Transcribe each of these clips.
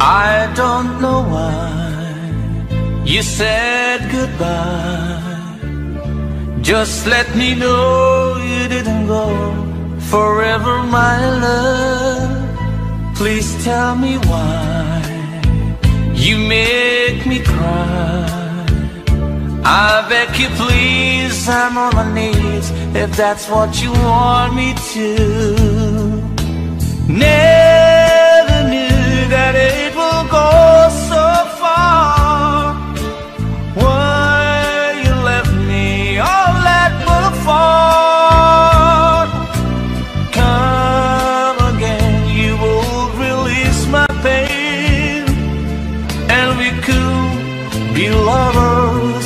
I don't know why you said goodbye. Just let me know you didn't go forever, my love. Please tell me why you make me cry. I beg you please, I'm on my knees if that's what you want me to. Never knew that it will go so far. Why you left me all that but apart. Come again, you will release my pain, and we could be lovers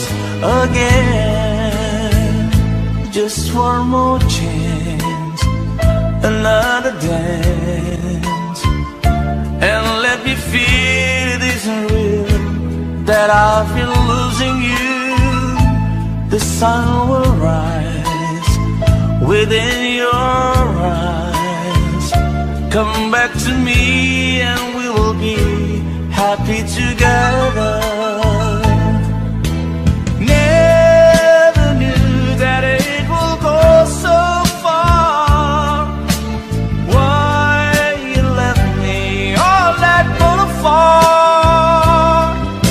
again. Just one more chance, another dance, and let me feel it isn't real that I've been losing you. The sun will rise within your eyes. Come back to me and we will be happy together. Never knew that it will go so far. Why you left me all that but apart.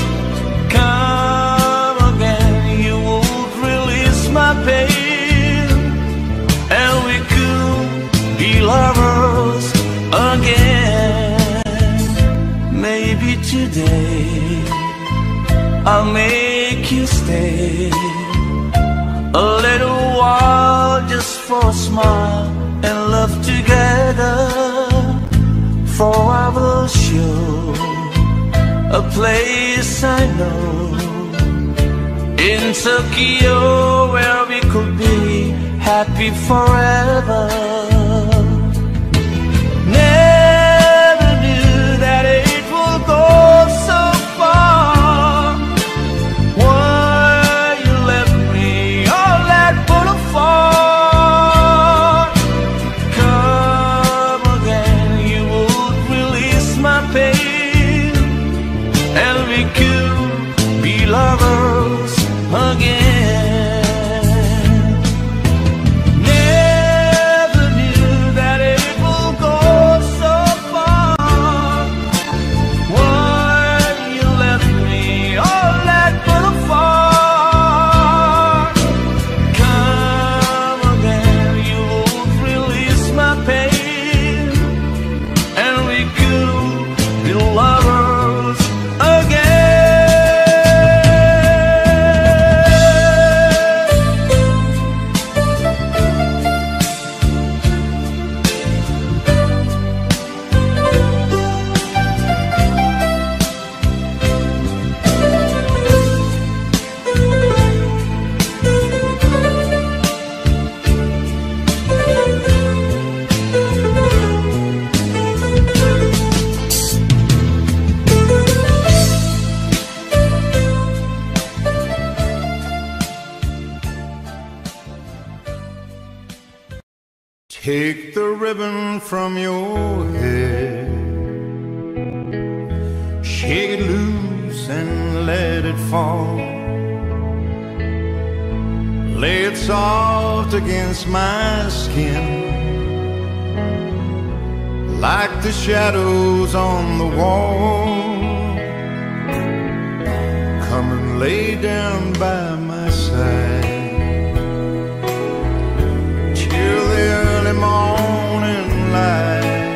Come again, you won't release my pain, and we could be lovers again. Maybe today I'll make you stay a little while, just for a smile and love together. For I will show a place I know in Tokyo where we could be happy forever. Never knew that it will go so far. Why you left me all that but apart. Come again, you would release my pain, and we could be lovers again. Never knew that it will go so far. Why you left me all that but apart. Come again, you won't release my pain, and we could be lovers again. Take the ribbon from your head, shake it loose and let it fall. Lay it soft against my skin, like the shadows on the wall. Come and lay down by my side till the early morning light.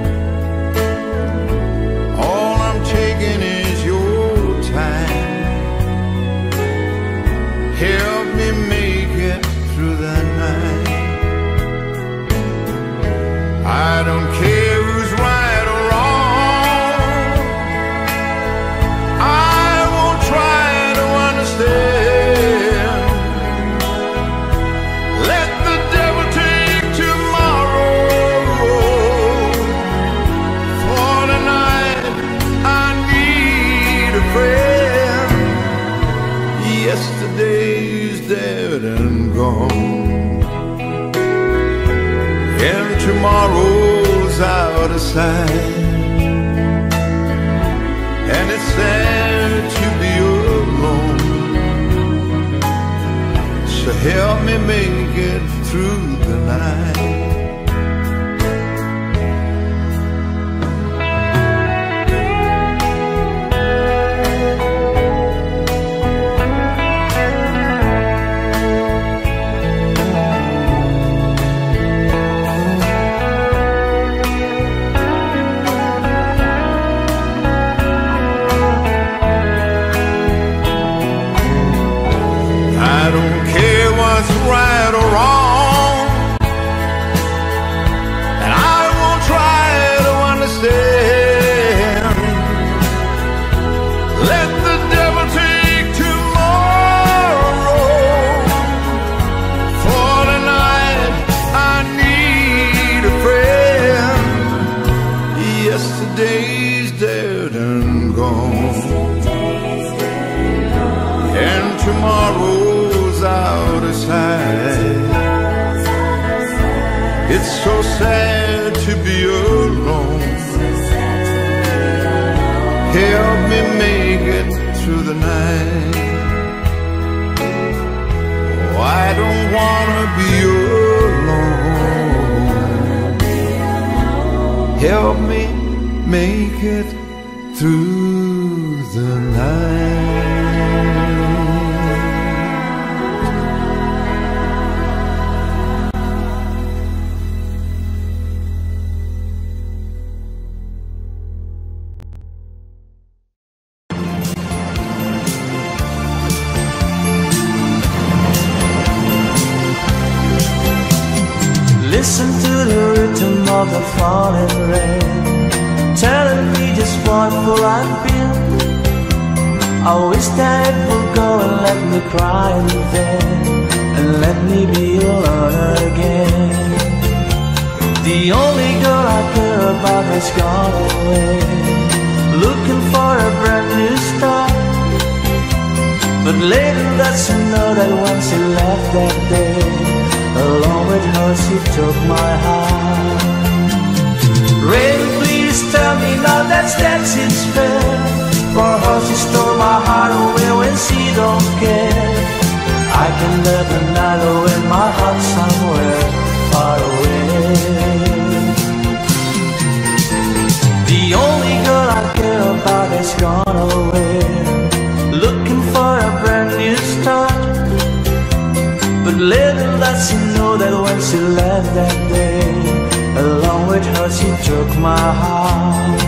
All I'm taking is your time. Help me make it through the night. I don't care who's right or wrong. I won't try to understand. Let the devil take tomorrow. For tonight I need a friend. Yesterday's dead and gone, and tomorrow's out of sight. day's dead and gone, and tomorrow's out of sight. It's so sad to be alone. Help me make it through the night. Oh, I don't wanna be alone. Help me make it through the night. Listen to the rhythm of the falling rain, telling me just what will I feel. I wish that it would go and let me cry in vain, and let me be alone again. The only girl I care about has gone away, looking for a brand new start. But later that's to know that when she left that day, along with her she took my heart. Rain, please tell me now that it's fair. For her she stole my heart away when she don't care. I can live another in my heart somewhere far away. The only girl I care about has gone away, looking for a brand new start. But little does she know that when she left that day, along with her she took my heart.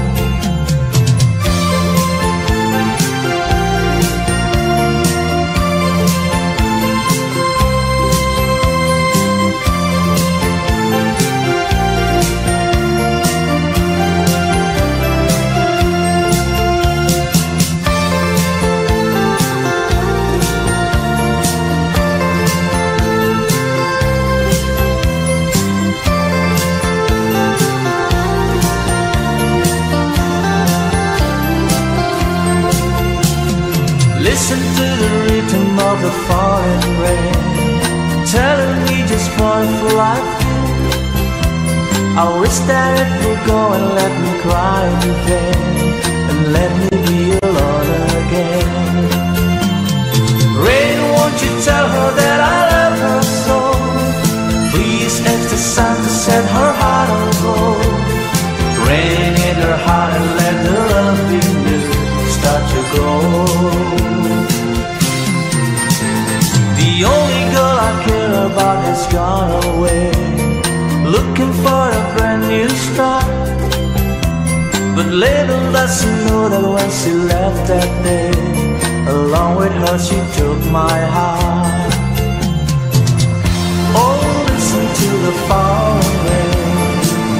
Listen to the rhythm of the falling rain, telling me just what will I feel. I wish that it would go and let me cry in vain, and let me be alone again. Rain, won't you tell her that I love her so? Please ask the sun to set her heart on gold. Rain in her heart and let the love be new start to grow. The only girl I care about has gone away, looking for a brand new start. But little does she know that when she left that day, along with her she took my heart. Oh, listen to the falling rain.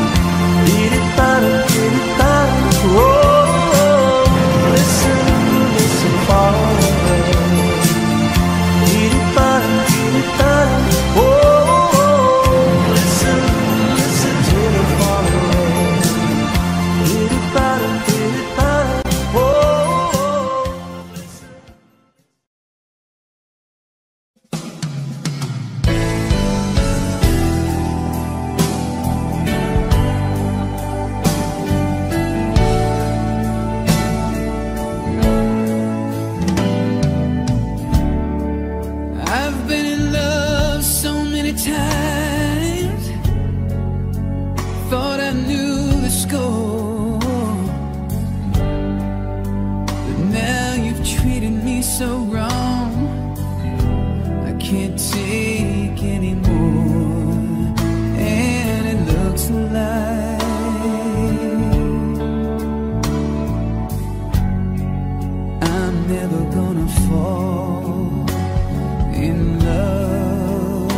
Oh, listen, listen, falling rain. Oh, listen, listen to the falling rain. Oh, listen. I've been in love so many times, thought I knew the score, but now you've treated me so wrong, I can't take anymore, and it looks like I'm never gonna fall in love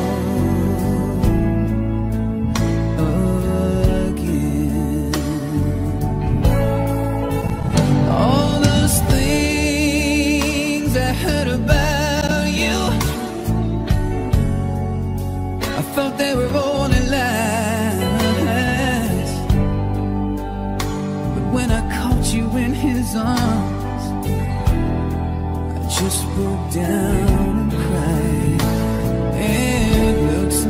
again. All those things I heard when I caught you in his arms, I just broke down and cried. And it looks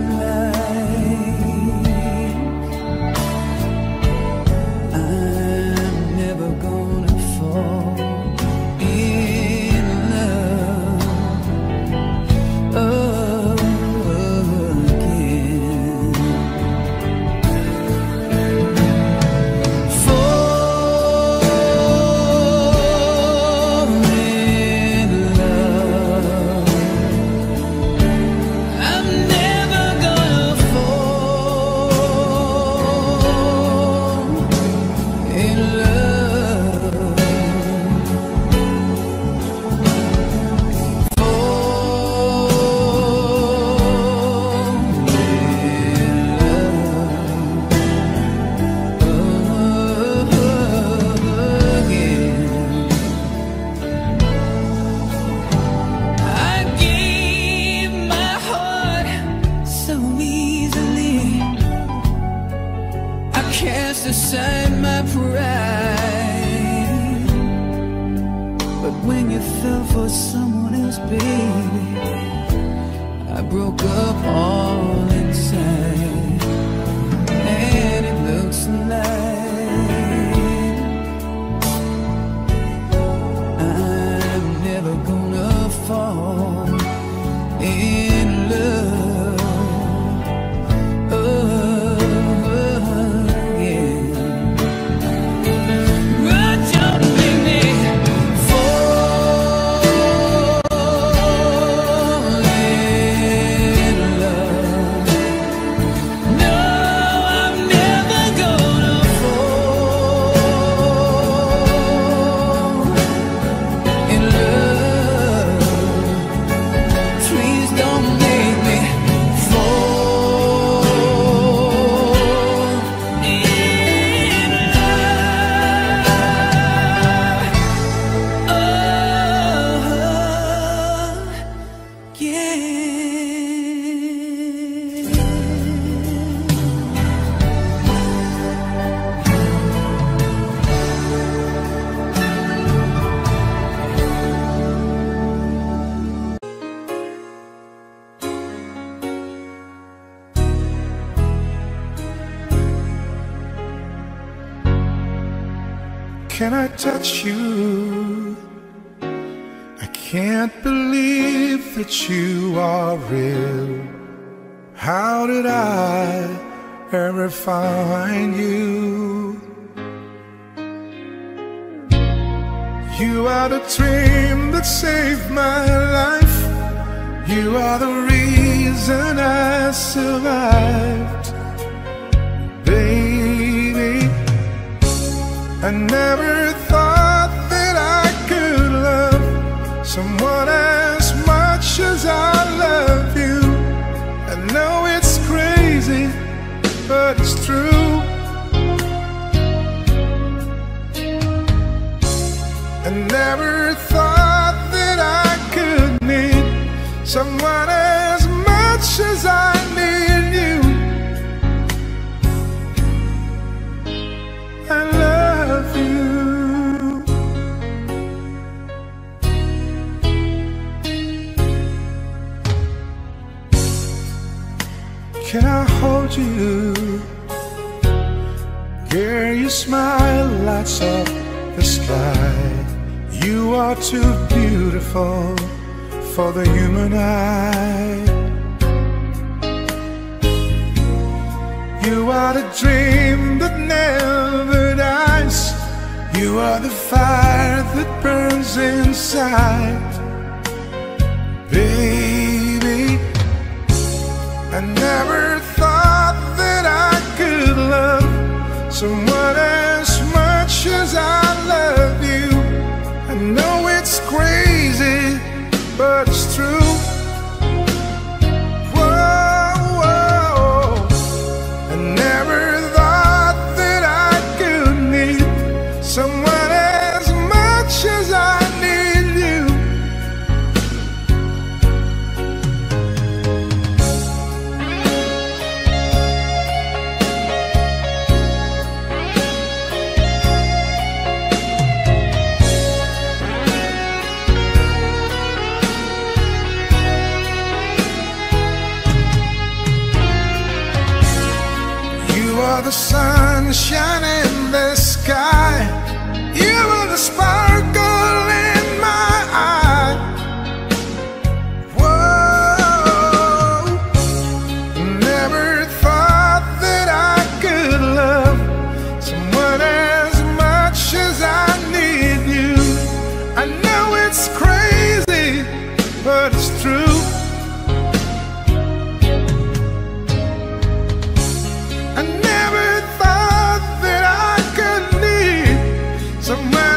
like I'm never gonna fall in love again. Fall in love. I'm never gonna fall in love. I gave my heart so easily. I cast aside my pride. But when you fell for someone else, baby, I broke up all inside. And it looks like I'm never gonna fall in love again. But don't make me fall in love. No, I'm never gonna fall in love. Please don't make me fall in love Can I touch you? I can't believe that you are real. How did I ever find you? You are the dream that saved my life. You are the reason I survived. Baby, I never thought that I could love someone as much as I love you. I know it's crazy, but it's true. I never thought that I could need someone as much as I need you. I love you. Can I hold you? Girl, your smile lights up the sky. You are too beautiful for the human eye. You are the dream that never dies. You are the fire that burns inside. Baby, I never thought that I could love someone as much as I love you. I know it's crazy, but it's true. Whoa, whoa. I never thought that I could need someone as much as I need you.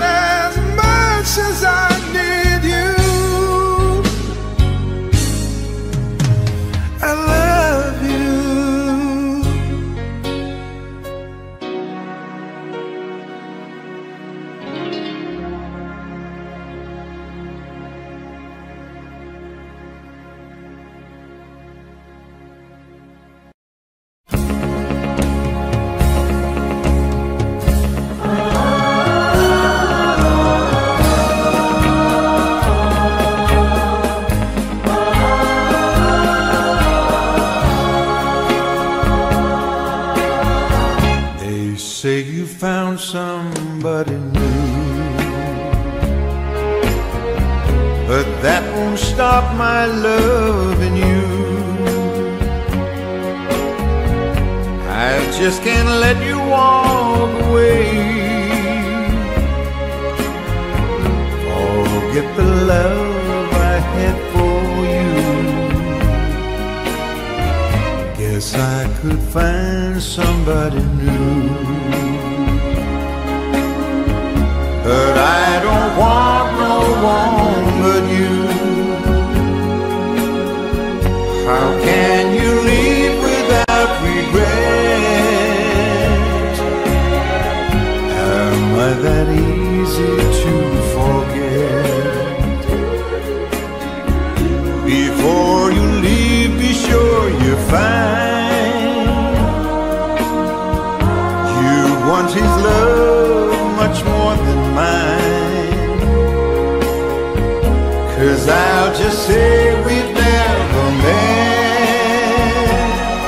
as much as I need you. I love you. Say you found somebody new, but that won't stop my loving you. I just can't let you walk away. Forget the love I had for you. Guess I could find somebody new, but I don't want no one but you. How can you leave without regret? Am I that easy to forget? Before you leave, be sure you find you want his love much more than mine. 'Cause I'll just say we've never met.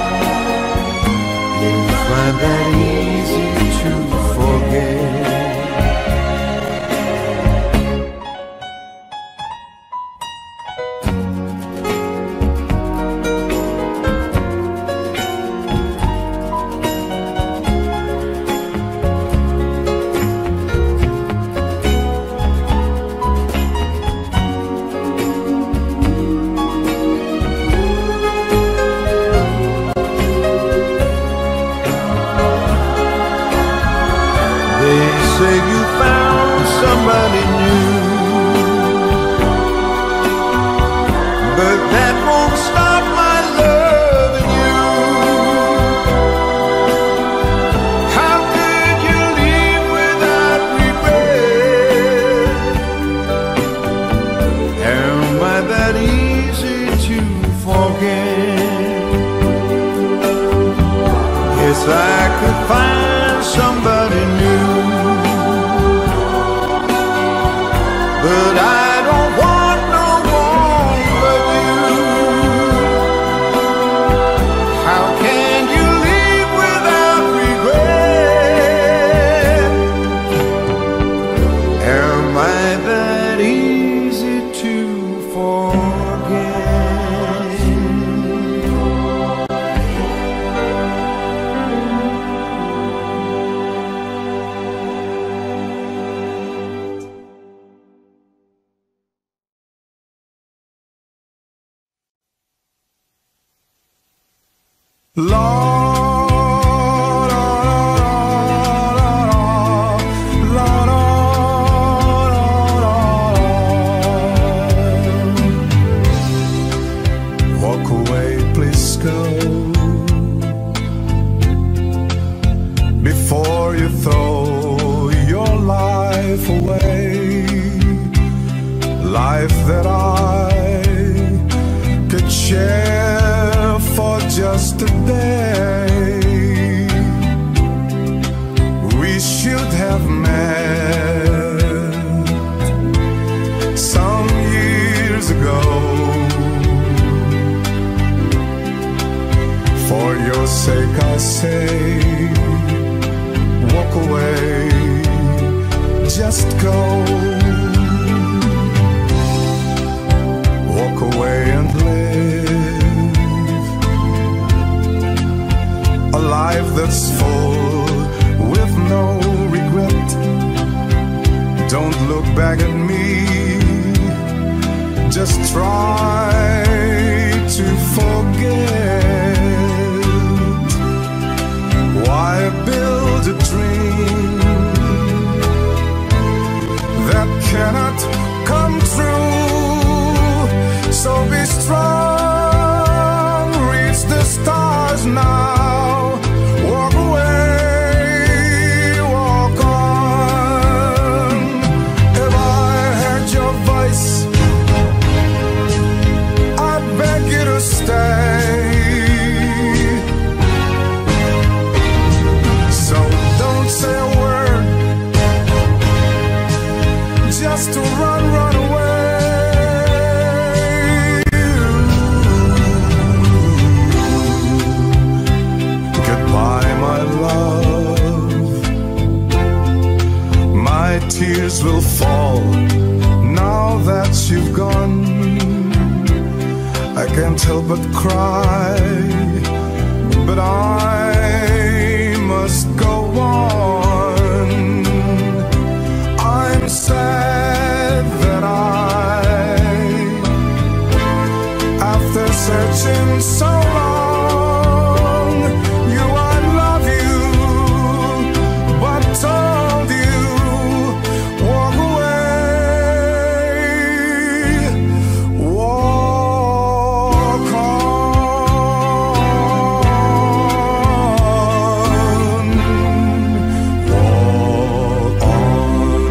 You find that easy to forget. Say you found somebody new, but that won't stop my loving you. How could you leave without regret? Am I that easy to forget? Yes, I could find somebody new, but I don't want no one but you. How can you leave without regret? Am I that easy to forget? Lord, walk away, please go, before you throw your life away. Life that I could share for just a day. We should have met some years ago. For your sake I say, walk away, just go. Walk away and live a life that's full with no regret. Don't look back at me, just try to forget. Why build a dream just to run away. Goodbye, my love. My tears will fall now that you've gone. I can't help but cry, but I must go on. I'm sad that after searching so long, knew I love you, but told you, walk away, walk on, walk on.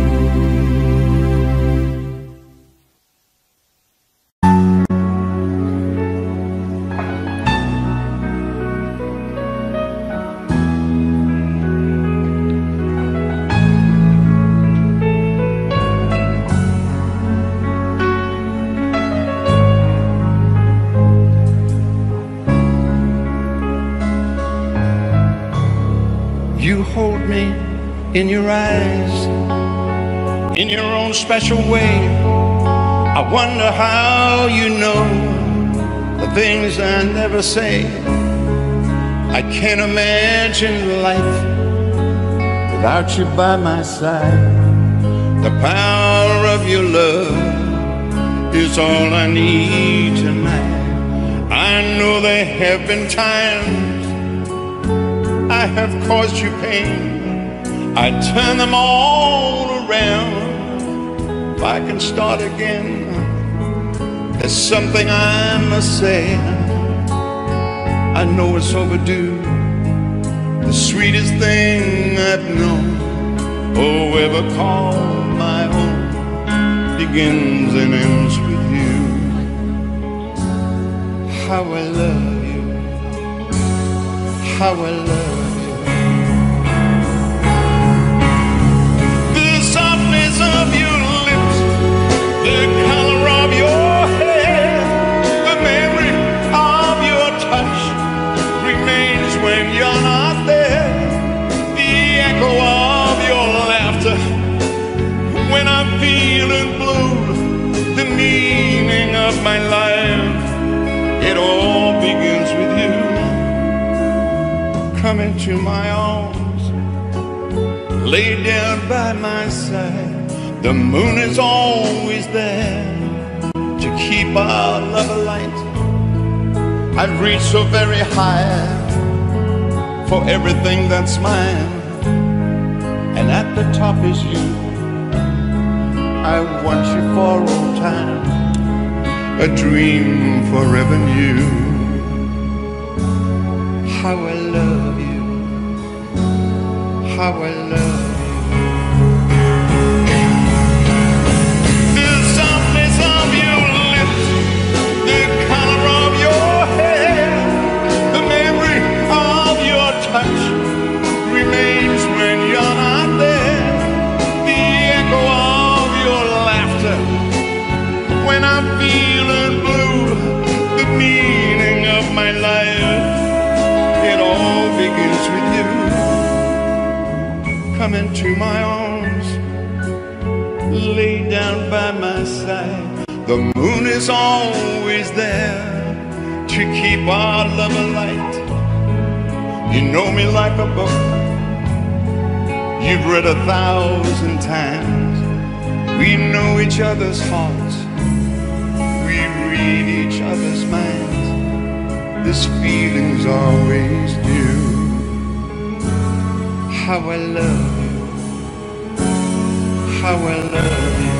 You hold me in your eyes, in your own special way. I wonder how you know the things I never say. I can't imagine life without you by my side. The power of your love is all I need tonight. I know there have been times I have caused you pain. I turn them all around. If I can start again, there's something I must say. I know it's overdue. The sweetest thing I've known, oh, ever called my own, begins and ends with you. How I love you, how I love you. Of your lips, the color of your hair, the memory of your touch remains when you're not there. The echo of your laughter when I'm feeling blue, the meaning of my life, it all begins with you. Come into my arms, lay down by my side. The moon is always there to keep our love alight. I've reached so very high for everything that's mine, and at the top is you. I want you for all time, a dream forever new. How I love you, how I love you. Remains when you're not there. The echo of your laughter when I'm feeling blue, the meaning of my life, it all begins with you. Come into my arms, lay down by my side. The moon is always there to keep our love alight. You know me like a book you've read 1,000 times. We know each other's hearts, we read each other's minds. This feeling's always new. How I love you, how I love you.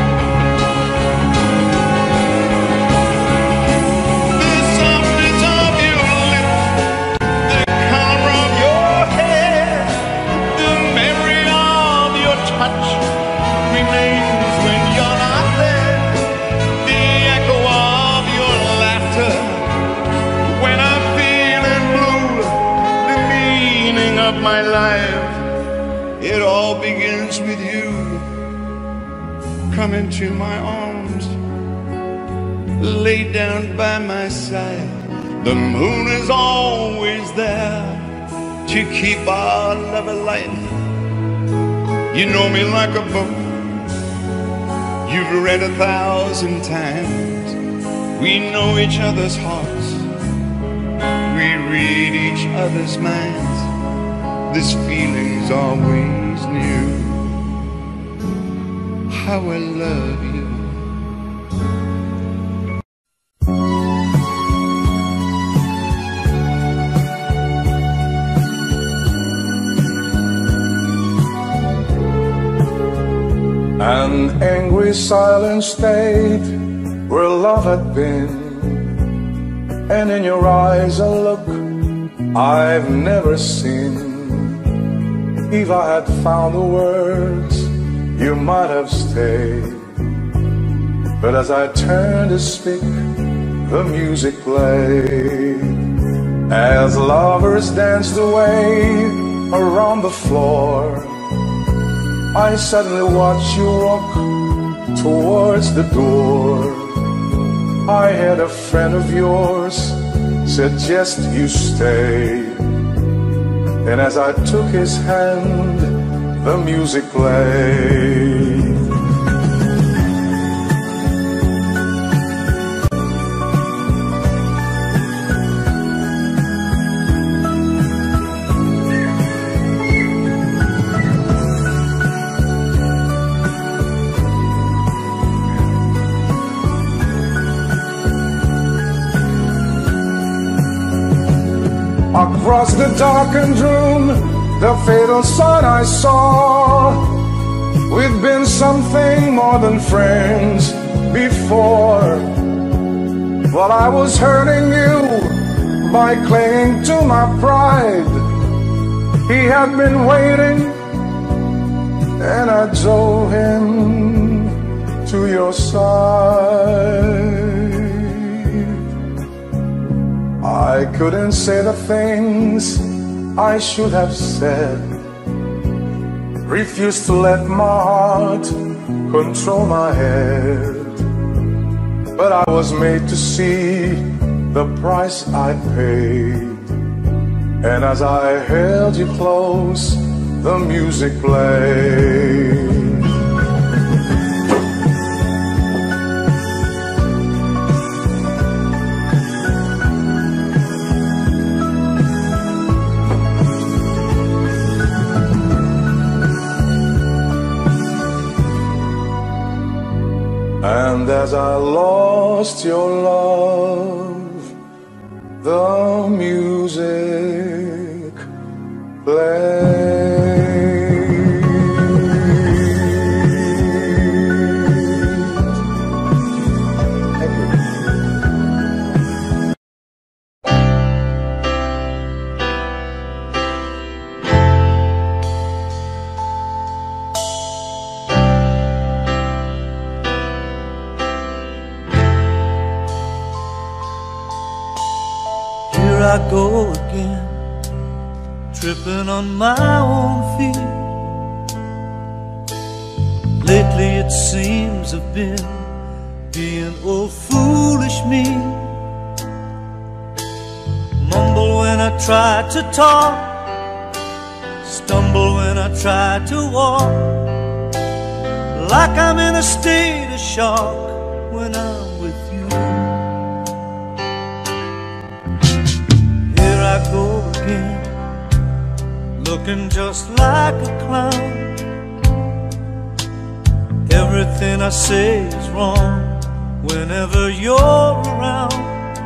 Of of my life, it all begins with you. Come into my arms, lay down by my side. The moon is always there to keep our love alive. You know me like a book you've read 1,000 times. We know each other's hearts, we read each other's minds. This feeling's always new. How I love you. An angry silent state where love had been, and in your eyes a look I've never seen. If I had found the words, you might have stayed. But as I turned to speak, the music played. As lovers danced away around the floor, I suddenly watched you walk towards the door. I had a friend of yours suggest you stay, and as I took his hand, the music played. Across the darkened room, the fatal sign I saw. We've been something more than friends before, but I was hurting you by clinging to my pride. He had been waiting, and I drove him to your side. I couldn't say the things I should have said, refused to let my heart control my head. But I was made to see the price I paid, and as I held you close, the music played. And as I lost your love, the music played. Thank you. I go again, tripping on my own feet. Lately it seems I've been being old foolish me. Mumble when I try to talk, stumble when I try to walk, like I'm in a state of shock when I'm with you. I go again, looking just like a clown. Everything I say is wrong whenever you're around.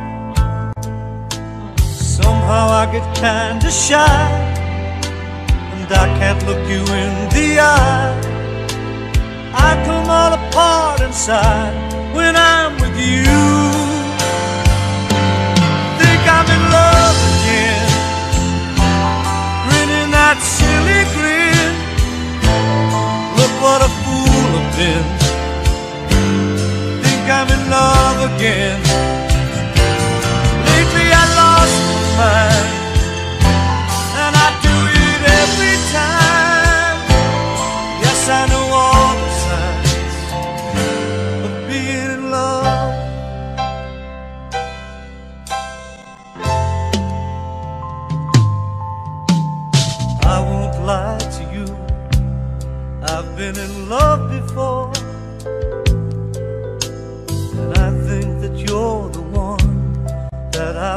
Somehow I get kinda shy, and I can't look you in the eye. I come all apart inside when I'm with you. Think I'm in love again, grinning that silly grin. Look what a fool I've been. Think I'm in love again. Lately I lost my mind, and I do it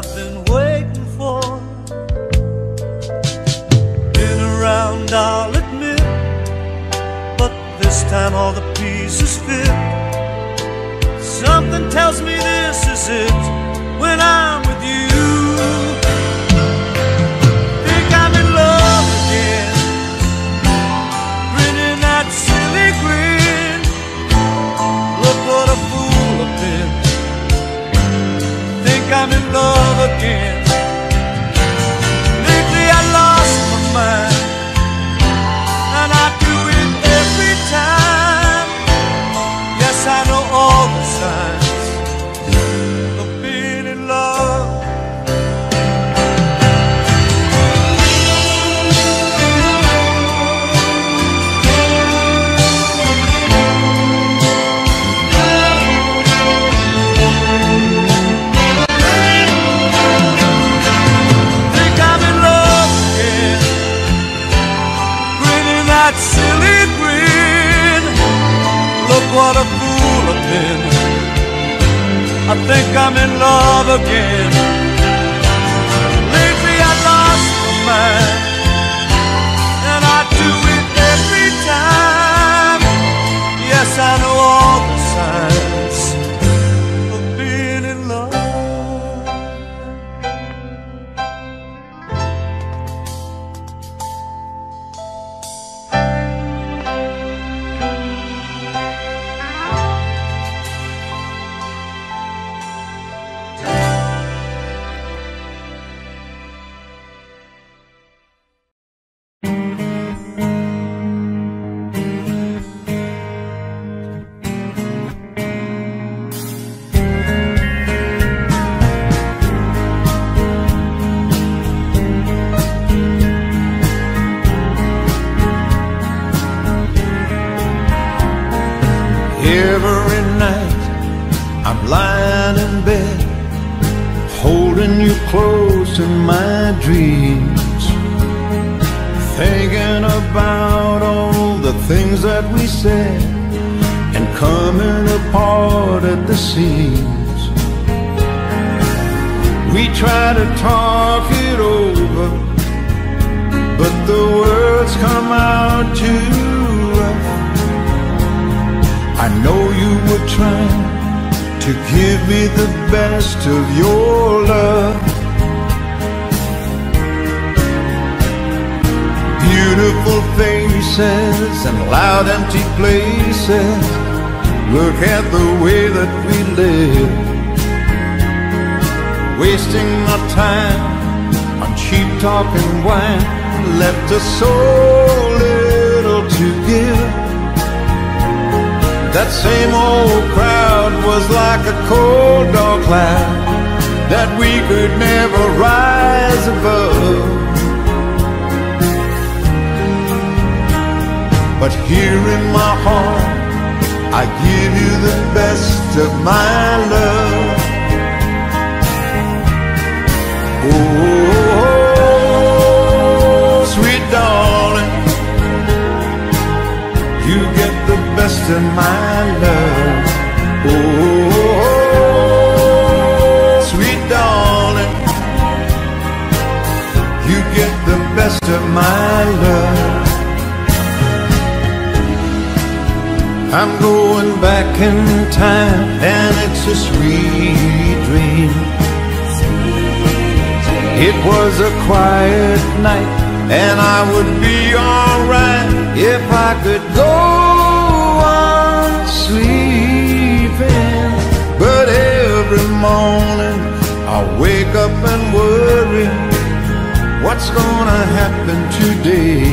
I've been waiting for. Been around, I'll admit, but this time all the pieces fit. Something tells me this is it when I'm with you. Think I'm in love again, grinning that silly grin. Look what a fool I've been. Think I'm in love again. Lately I lost my mind, and I do it every time. Yes, I know all the signs of being in love. Think I'm in love again, grinning that silly grin. Look what a fool I've been. I think I'm in love again. Lately I lost my mind, and I do it every time. Yes, I know all the signs of being in love. Every night I'm lying in bed, holding you close in my dreams, thinking about all the things that we said and coming apart at the seams. We try to talk it over, but the words come out too rough. I know you were trying to give me the best of your love. Beautiful faces and loud empty places. Look at the way that we live, wasting our time on cheap talk and wine. Left us so little to give. That same old crowd was like a cold dark cloud that we could never rise above. But here in my heart, I give you the best of my love. Oh, sweet darling, you get the best of my love. Oh, sweet darling, you get the best of my love. I'm going back in time, and it's a sweet dream. It was a quiet night, and I would be alright if I could go on sleeping. But every morning I wake up and worry, what's gonna happen today?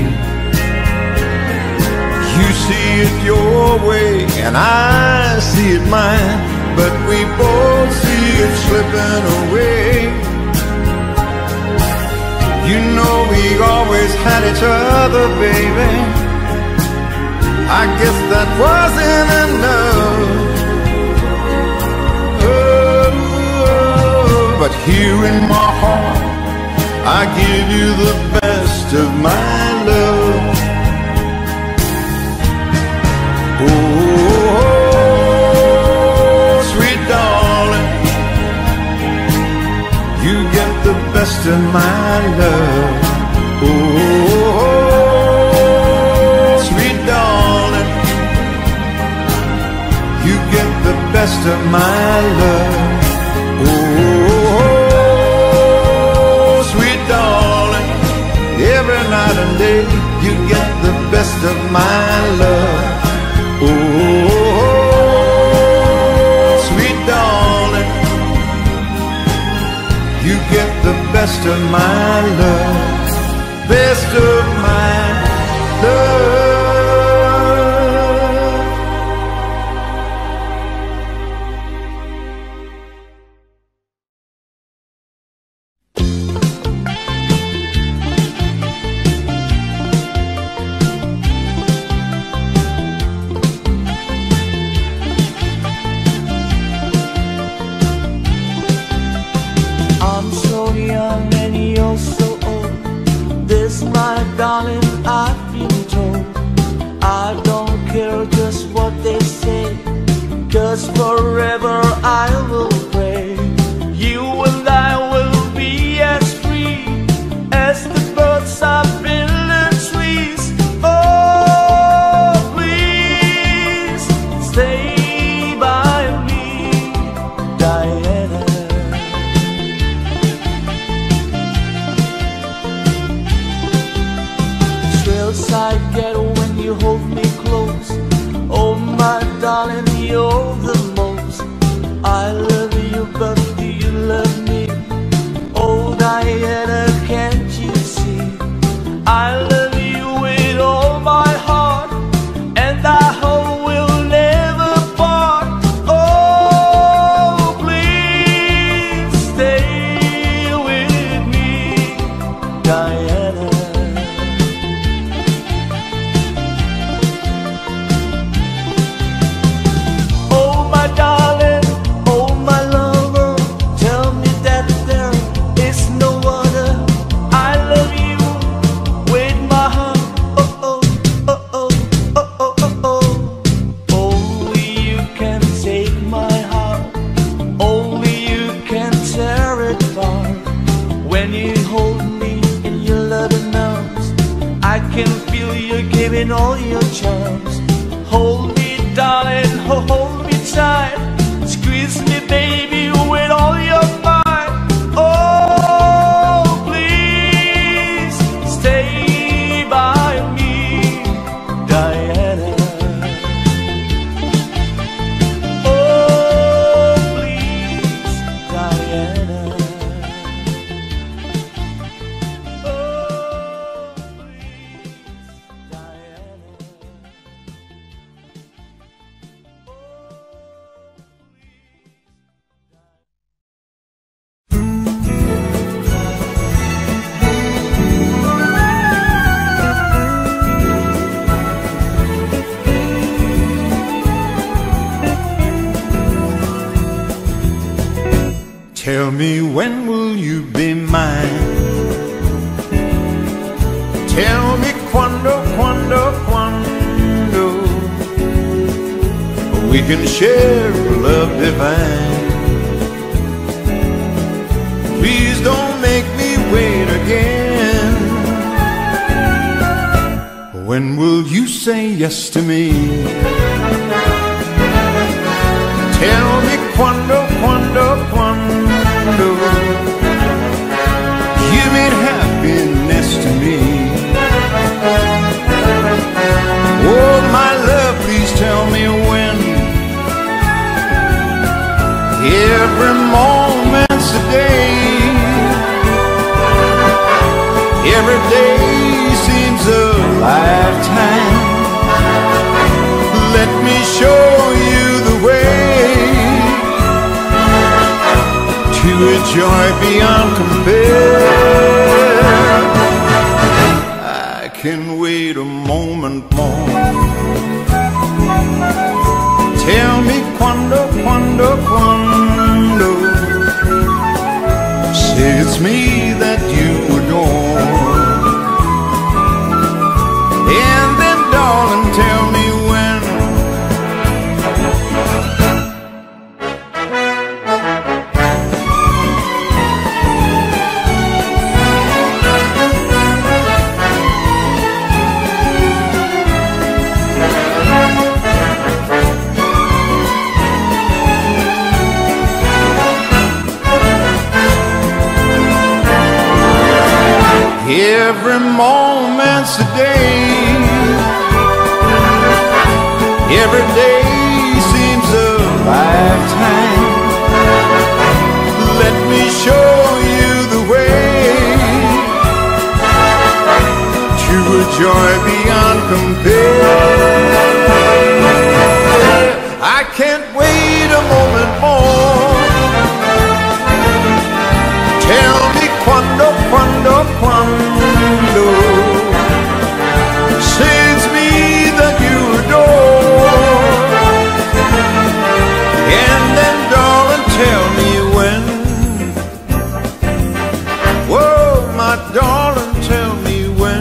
You see it your way and I see it mine, but we both see it slipping away. You know we always had each other, baby. I guess that wasn't enough. Oh, but here in my heart, I give you the best of my love. Oh, sweet darling, you best of my love. Oh, sweet darling, you get the best of my love. Oh, sweet darling, every night and day you get the best of my love. Oh, sweet darling, you get the best of my love, best of my love. I'm so young and you're so old. This, my darling, I've been told. I don't care just what they say, 'cause forever I will pray. You and I will be as free as the birds up in the trees. Oh, please stay by me, Diana. Thrills I get when you hold me close. Oh, my darling, you're the most. I love you, but do you love me? Oh, Diana, can't you see? I love you with all my heart, and I hope we'll never part. Oh, please stay with me, Diana. Darling, oh my lover, tell me that there is no other. I love you with my heart. Oh oh oh oh oh oh oh oh. Only you can take my heart. Only you can tear it apart. When you hold me in your loving arms, I can feel you giving all your charms. Hold me, darling, hold me tight. Squeeze me, baby, with all your might. Oh, please stay by me, Diana. Oh, please, Diana. Oh, please, Diana. Tell me, when will you be mine? Tell me quando, quando, quando we can share love divine. Please don't make me wait again. When will you say yes to me? Tell me quando, quando, quando you mean happiness to me. Oh, my love, please tell me when. Every moment's a day. Every day seems a lifetime. Let me show you the way to a joy beyond compare. I can wait a moment more. Tell me quando, quando, quando. Say it's me that you adore. And then, darling, tell me when. Every moment's a day. Every day seems a lifetime. Let me show you the way to a joy beyond compare. I can't wait a moment more. Tell me quando, quando, quando. Say it's me that you adore. And then darling, tell me when. Whoa, my darling, tell me when.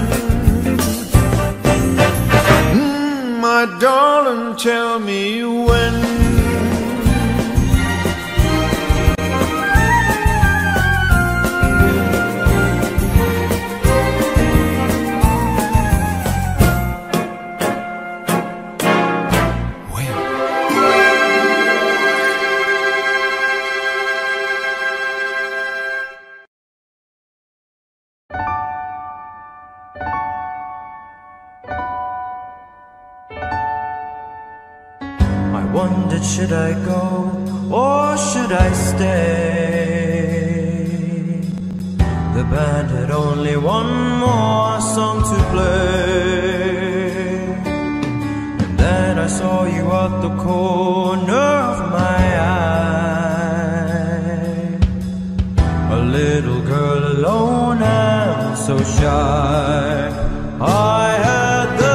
My darling, tell me when. Wondered, should I go or should I stay? The band had only one more song to play. And then I saw you at the corner of my eye. A little girl alone and so shy. I had the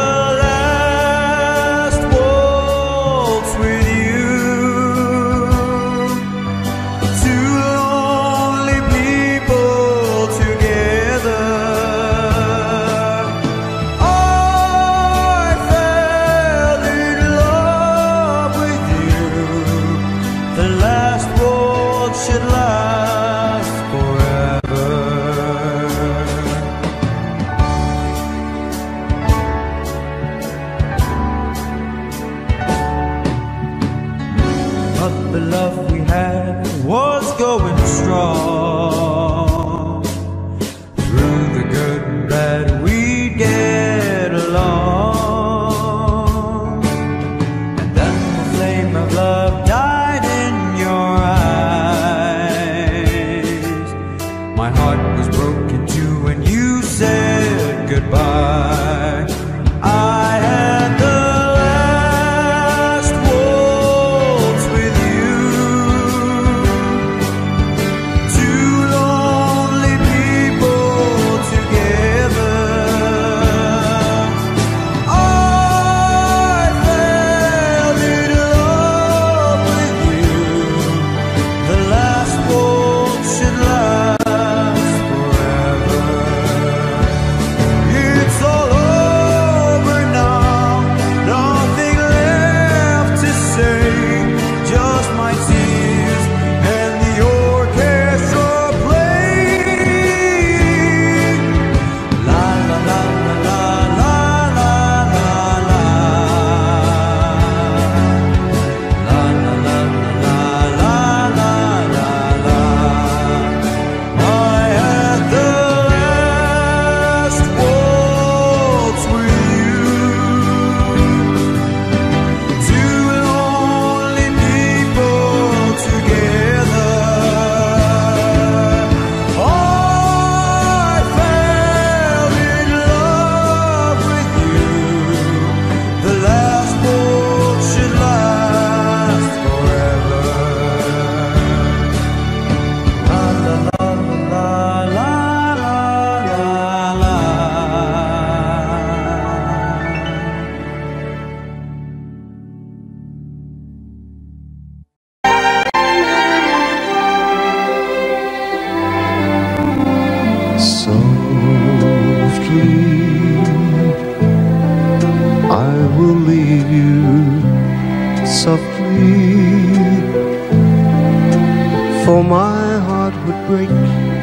for my heart would break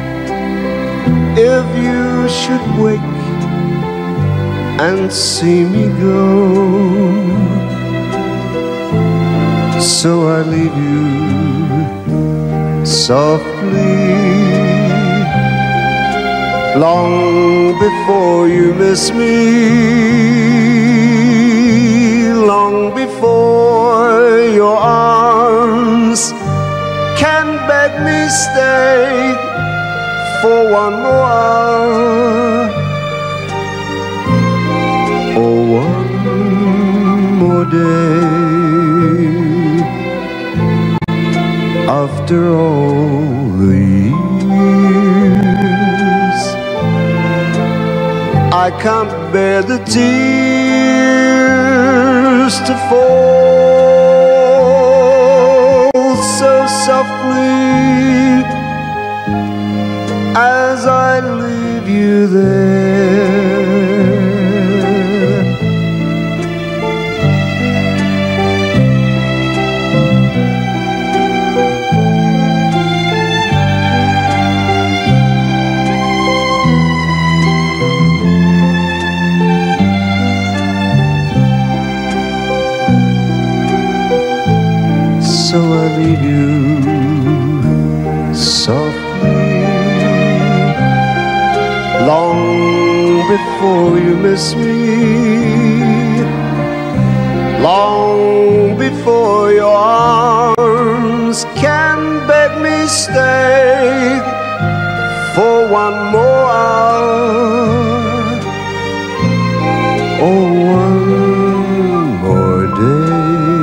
if you should wake and see me go. So I leave you softly long before you miss me, long before your arms can beg me stay for one more hour, or one more day. After all the years, I can't bear the tears to fall so softly as I leave you there. So I leave you softly, long before you miss me, long before your arms can beg me stay for one more hour, or one more day.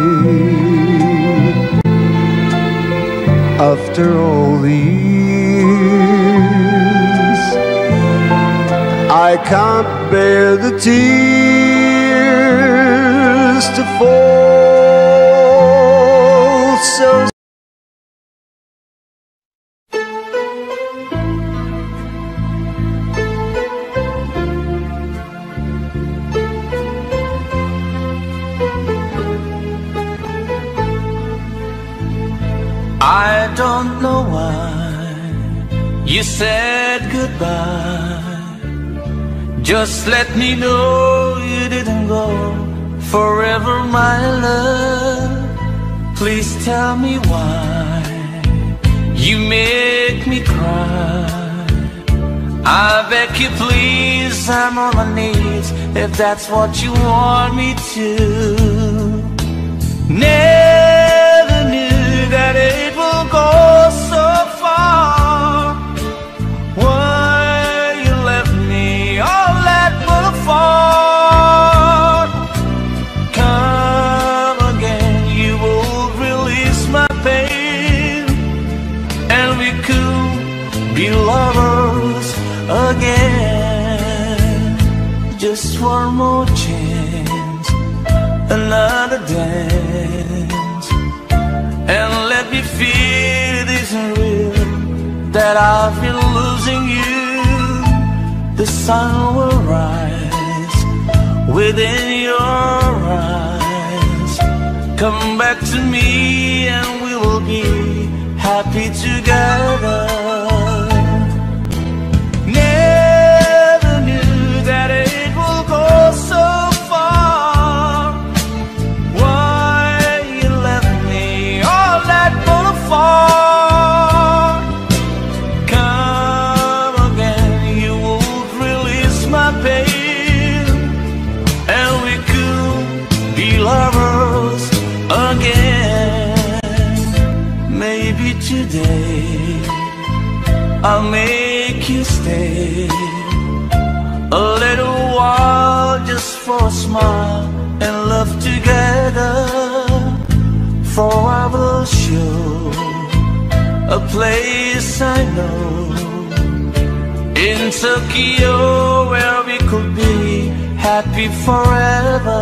After all the years, I can't bear the tears to fall so. I don't know why you said goodbye. Just let me know you didn't go forever, my love. Please tell me why you make me cry. I beg you please, I'm on my knees if that's what you want me to. Never knew that it will go so far. Why you left me all that apart? Come again, you will release my pain, and we could be lovers again. Just one more chance, another dance, and let me feel it isn't real, that I've been losing you. The sun will rise within your eyes. Come back to me and we will be happy together. Never knew that it will go so far. Why you left me all that apart? Come again, you would release my pain, and we could be lovers again. Maybe today I'll make you stay a little while, just for a smile and love together. For I will show a place I know in Tokyo where we could be happy forever.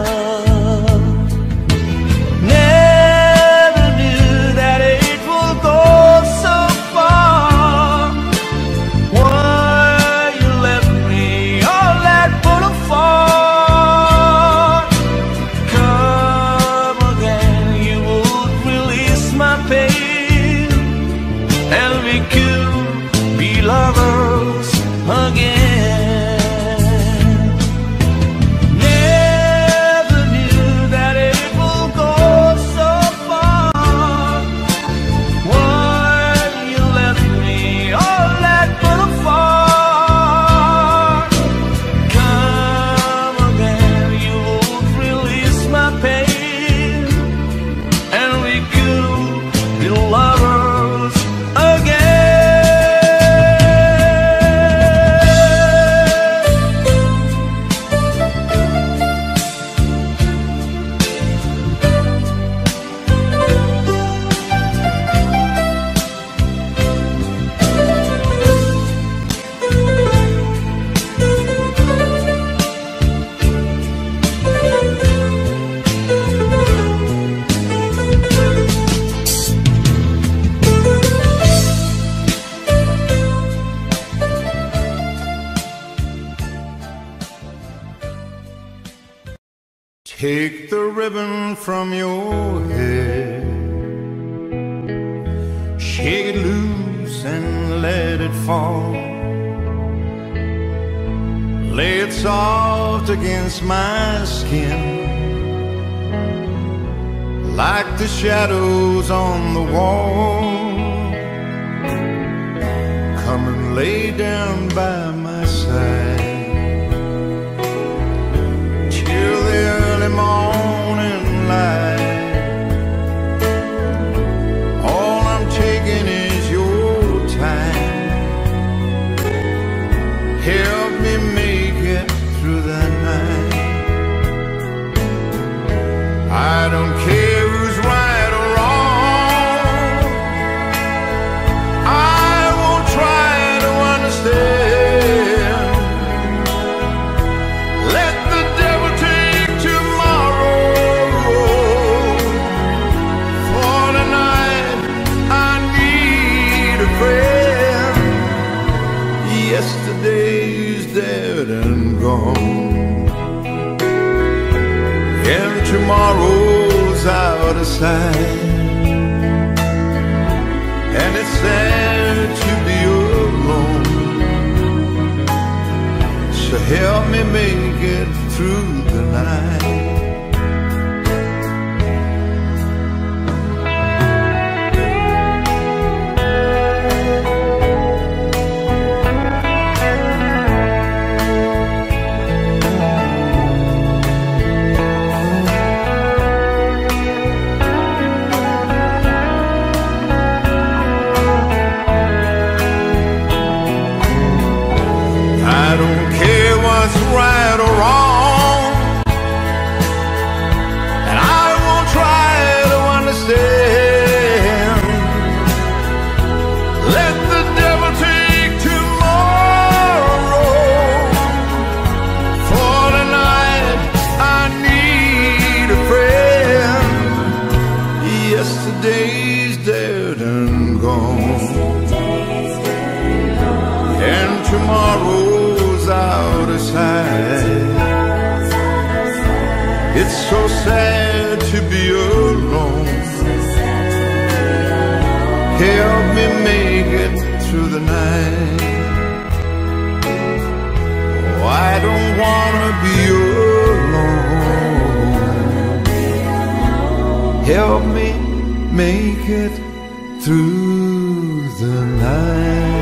Never knew that it will go so far. Why you left me all that apart? Come again, you would release my pain, and we could be lovers again. Never knew Take the ribbon from your head, shake it loose and let it fall. Lay it soft against my skin, like the shadows on the wall. Come and lay down by my side till the early morning light. All I'm taking is your time. Help me make it through the night. I don't care who's right or wrong, I won't try to understand. Let the devil take tomorrow. For tonight I need a friend. Yesterday's dead and gone, and tomorrow's out of sight. And it's sad to be alone, so help me make it through the night. I don't care what's right or wrong, and I won't try to understand. Let the devil take tomorrow. For tonight I need a friend. Yesterday's dead and gone, and tomorrow's out of sight. It's so sad to be alone. Help me make it through the night. Oh, I don't wanna be alone. Help me make it through the night.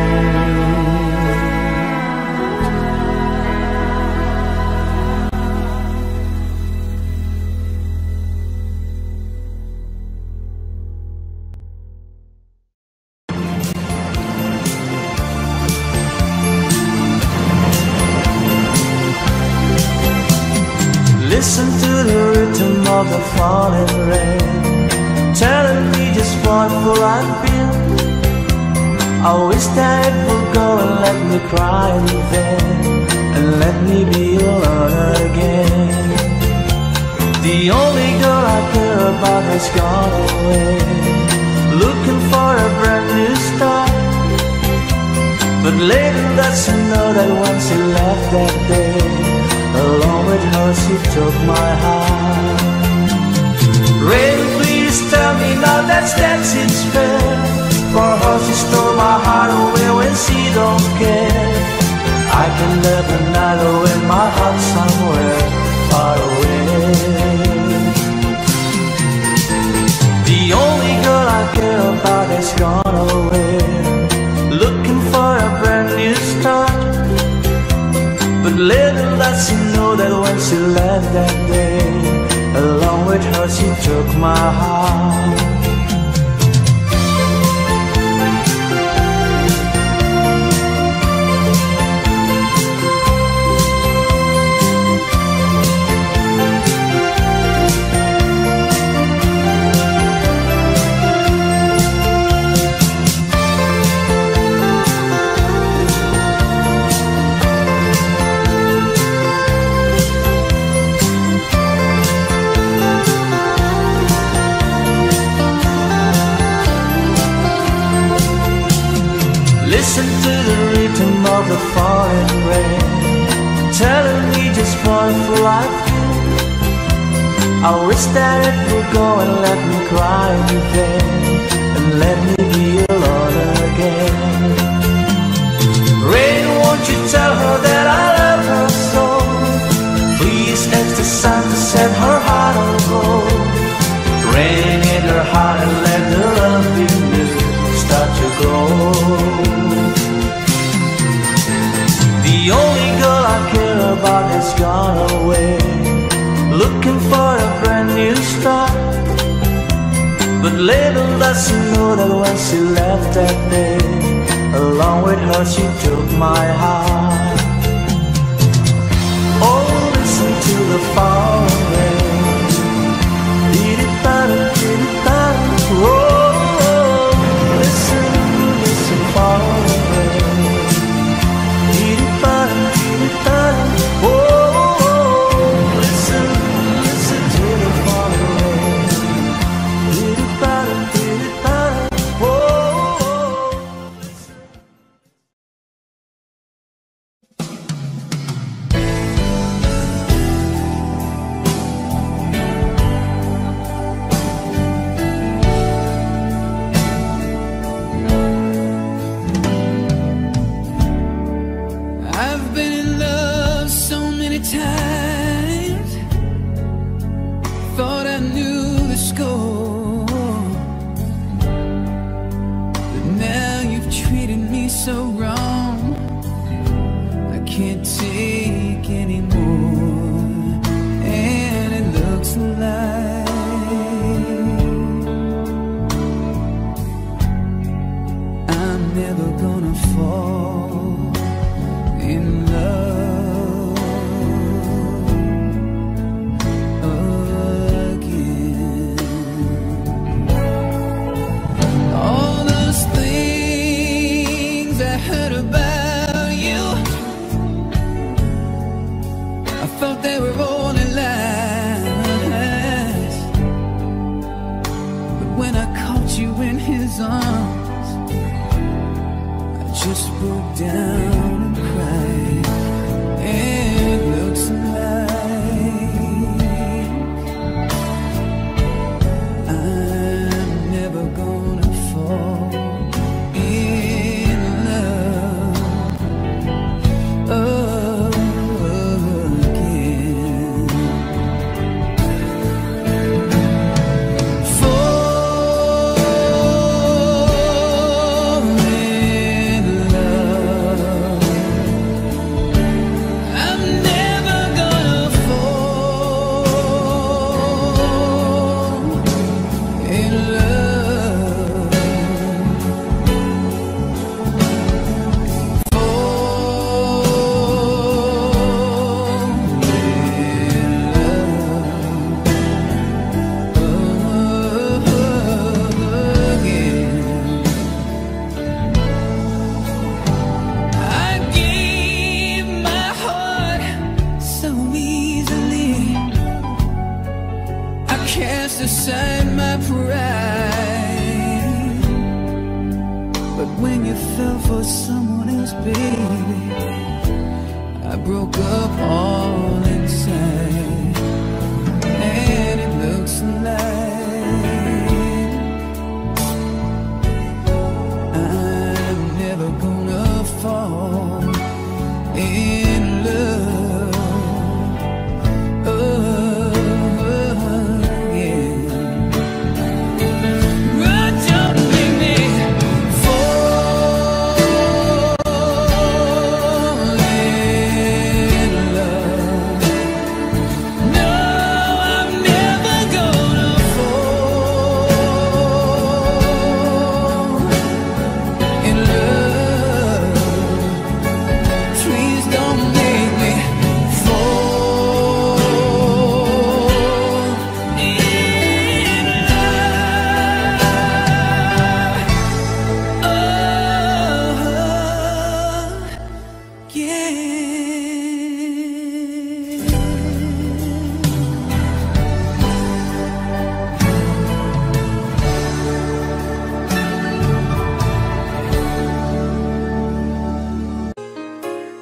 Listen to the rhythm of the falling rain, telling me just what will I feel. I wish that it would go and let me cry in vain, and let me be alone again. The only girl I care about has gone away, looking for a brand new start. But later that's to know that when she left that day, along with her she took my heart. Rain, please tell me now that's it's fair. For her she stole my heart away when she don't care. I can live another with my heart somewhere far away. The only girl I care about has gone away, looking for a brand new start. But little does she know that when she left that day, along with her she took my heart. Listen to the rhythm of the falling rain, telling me just what will I feel. I wish that it would go and let me cry again, and let me be alone again. Rain, won't you tell her that I love her so? Please ask the sun to set her heart on gold. Rain in her heart and let the love in you start to grow. The only girl I care about has gone away, looking for a brand new start. But little does she know that when she left that day, along with her she took my heart. Oh, listen to the falling rain. Dee-dee-da-da, dee-dee-da-da. Oh, listen, listen, falling rain. Dee-dee-da-da, dee-dee-da-da. Oh, listen, listen to the falling rain. Dee-dee-da-da, dee-dee-da-da. Oh, listen. I've been in love so many times, thought I knew the score, but now you've treated me so wrong, I can't take anymore, and it looks like I'm never gonna fall in love again. All those things I heard about you, I thought they were only lies, but when I caught you in his arms, I just broke down and cried, and it looks like I'm never gonna fall in love again. Fall in love. I'm never gonna fall in love. I gave my heart so easily, I cast aside my pride, but when you fell for someone else, baby, I broke up all inside, and it looks like I'm never gonna fall in love again. But don't make me fall in love. No, I'm never gonna fall in love. Please don't make me fall in love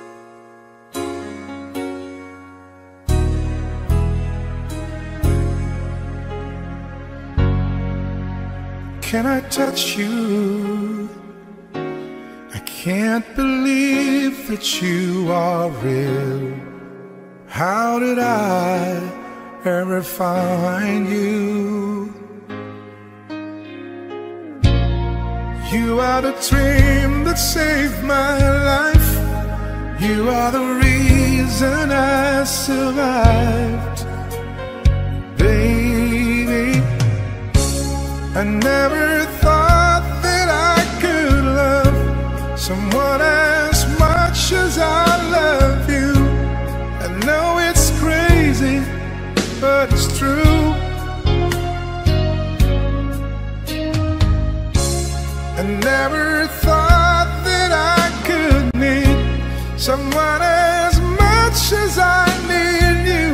again. can I touch you? I can't believe that you are real. How did I ever find you? You are the dream that saved my life. You are the reason I survived. Baby, I never thought that I could love someone as much as I love you. I know it's crazy, but it's true. I never thought that I could need someone as much as I need you.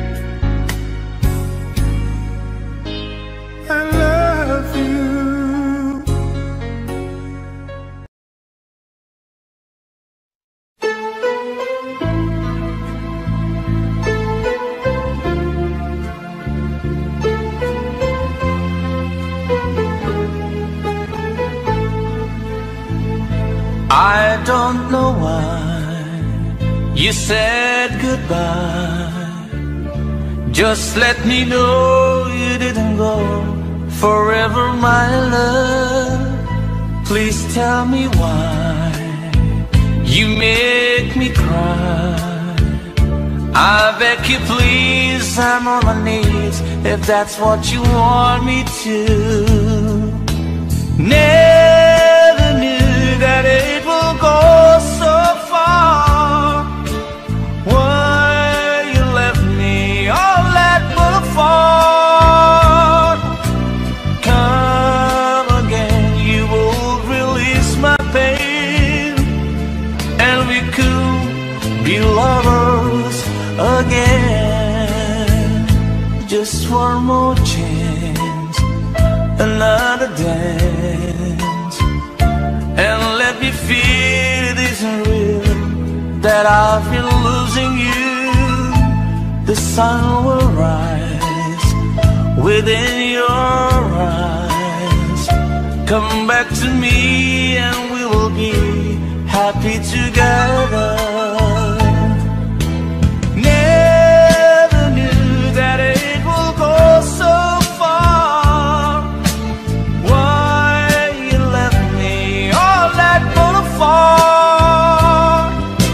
I love you. I don't know why you said goodbye. Just let me know you didn't go forever, my love. Please tell me why you make me cry. I beg you please, I'm on my knees if that's what you want me to. Never knew that it will go so far. Why you left me all that but apart? Come again, you will release my pain, and we could be lovers again. Just one more chance, another dance, and let me feel it isn't real, that I've been losing you. The sun will rise within your eyes. Come back to me and we will be happy together. Never knew that it will go so far. Why you left me all that but apart?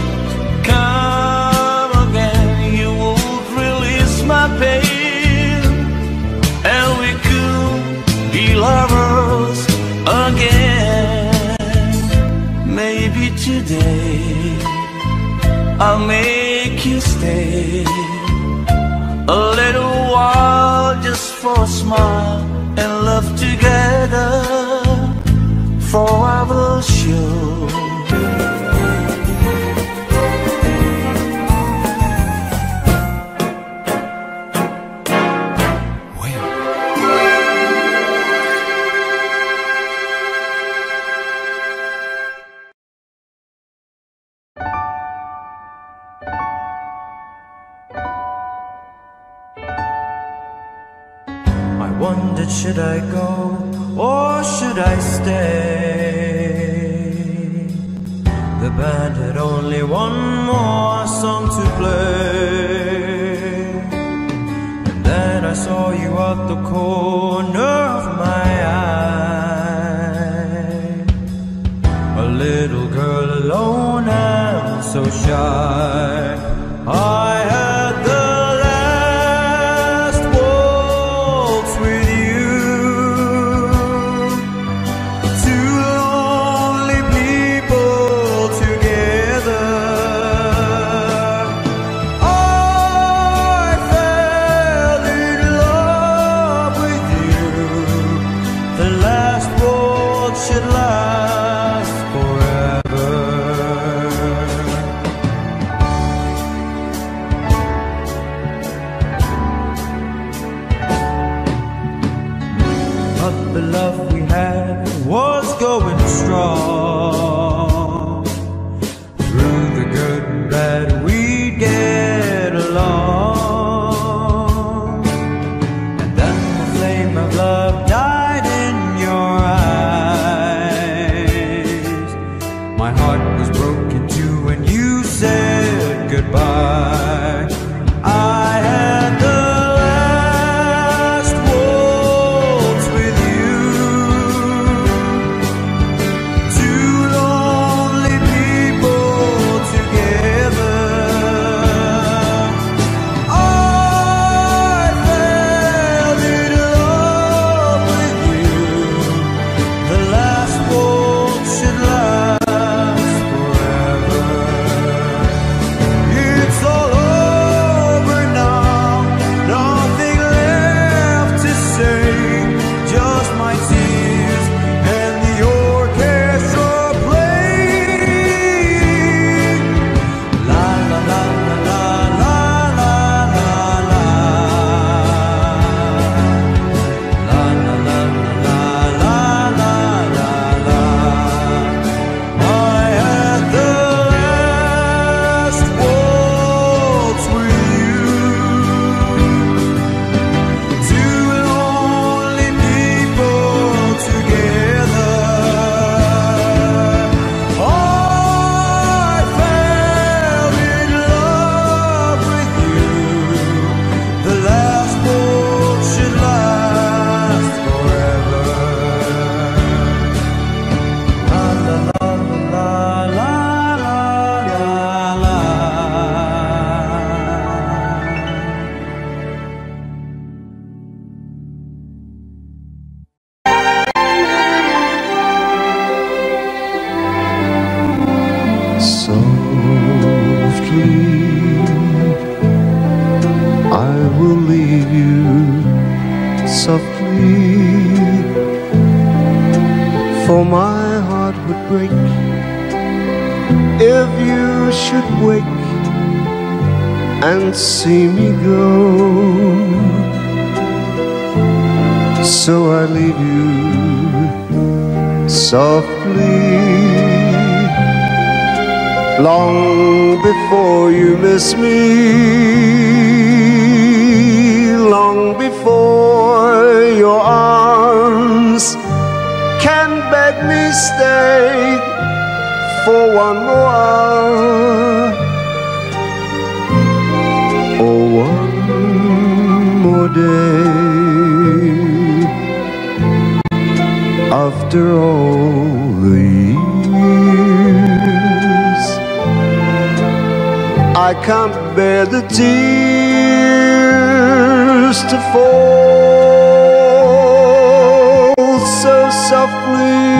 Come again, you would release my pain, and we could be lovers again. Maybe today I'll make you stay a little while, just for a smile and love together, for I will show wondered, should I go or should I stay? The band had only one more song to play, and then I saw you at the corner of my eye. A little girl alone and so shy. I had the for my heart would break if you should wake and see me go. So I leave you softly, long before you miss me, long before your arms can beg me stay for one more hour, or one more day. After all the years, I can't bear the tears to fall so softly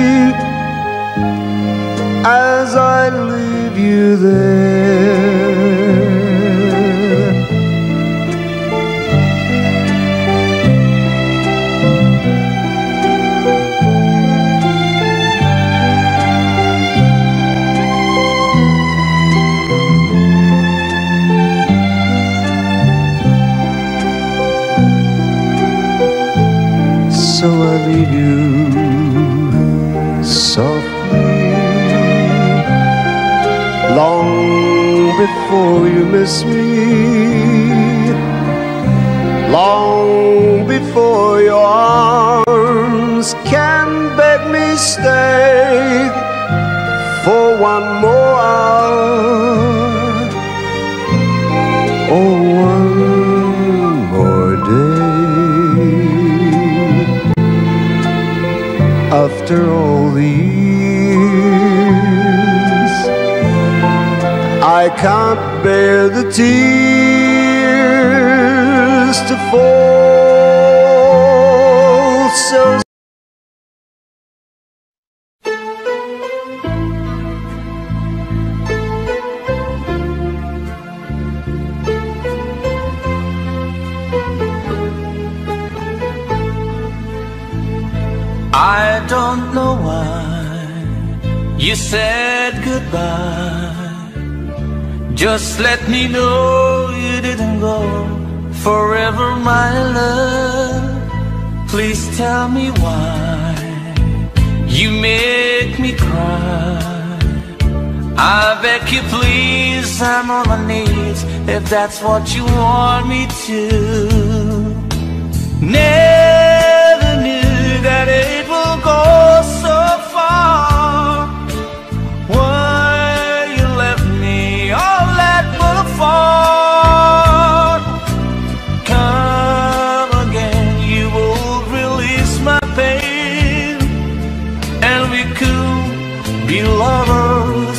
as I leave you there. So I leave you softly, long before you miss me, long before your arms can beg me stay for one more hour, or one more day. After all the years, I can't bear the tears to fall so. I don't know why you said goodbye. Just let me know you didn't go forever, my love. Please tell me why you make me cry. I beg you please, I'm on my knees if that's what you want me to. Never knew that it will go so far. Why you left me all that but apart? Come again, you will release my pain, and we could be lovers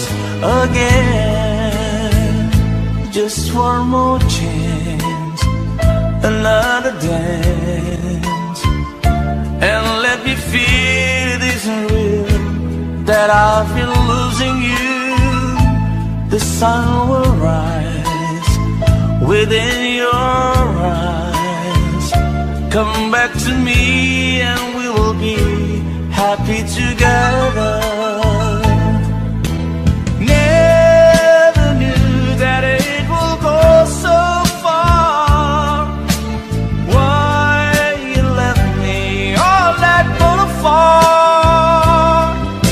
again. Just one more chance, another dance, and let me feel it isn't real, that I've been losing you. The sun will rise within your eyes. Come back to me and we will be happy together. Never knew that it will go so far. Why you left me all that but apart?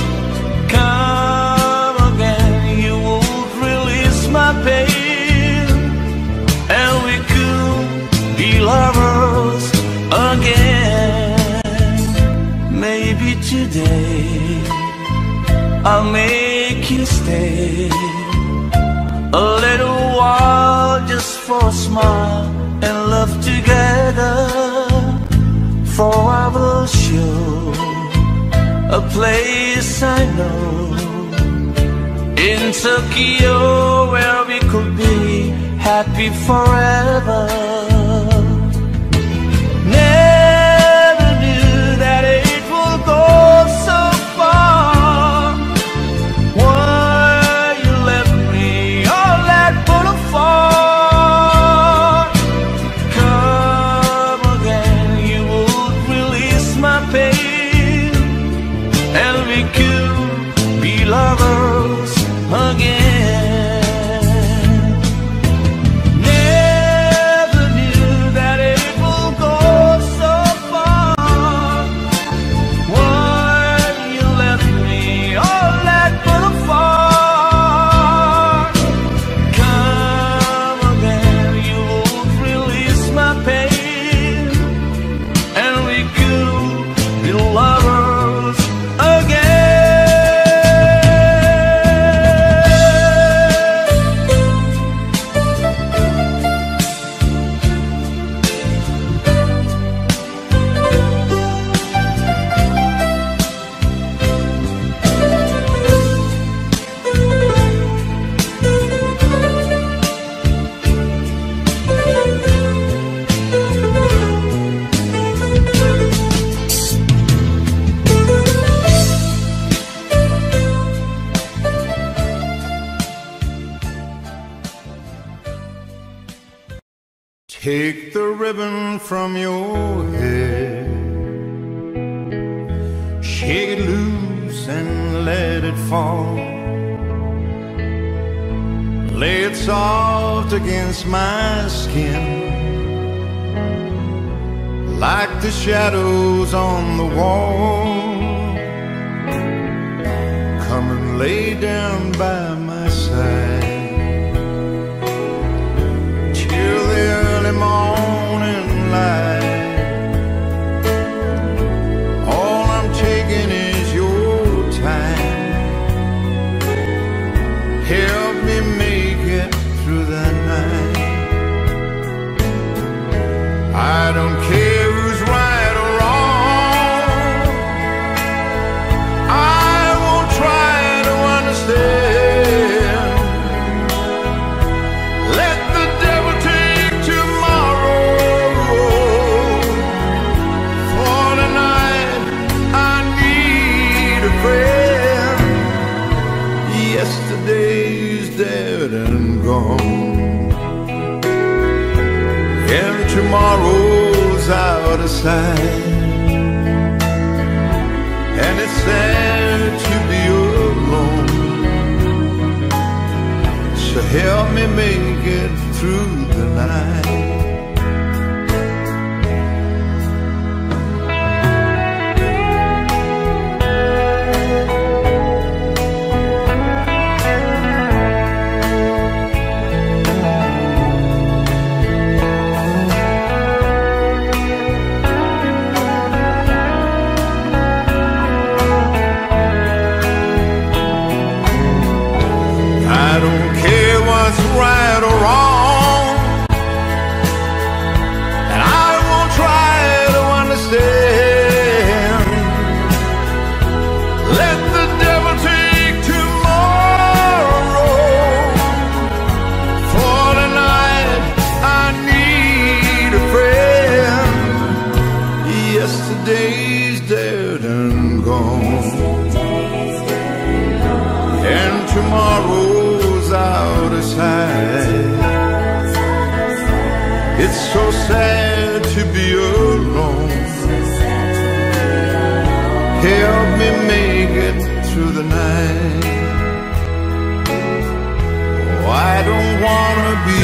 Come again, you would release my pain, and we could be lovers again. Maybe today I'll make you stay a little while, just for a smile and love together. For I will show a place I know in Tokyo where we could be happy forever. Never knew that it will go so far. Why you left me all that but apart? Come again, you would release my pain, Take the ribbon from your head, shake it loose and let it fall. Lay it soft against my skin, like the shadows on the wall. Come and lay down by my side till the early morning light. All I'm taking is your time. Help me make it through the night. I don't care who's right or wrong, I won't try to understand. Let the devil take tomorrow. For tonight I need a friend. Yesterday's dead and gone, and tomorrow's out of sight. And it's sad to be alone, so help me make it through the night. I don't care what's right or wrong, and I won't try to understand. Let the devil take tomorrow. For tonight I need a friend. Yesterday's dead and gone, and tomorrow's out of sight. It's so sad to be alone. Help me make it through the night. Oh, I don't wanna be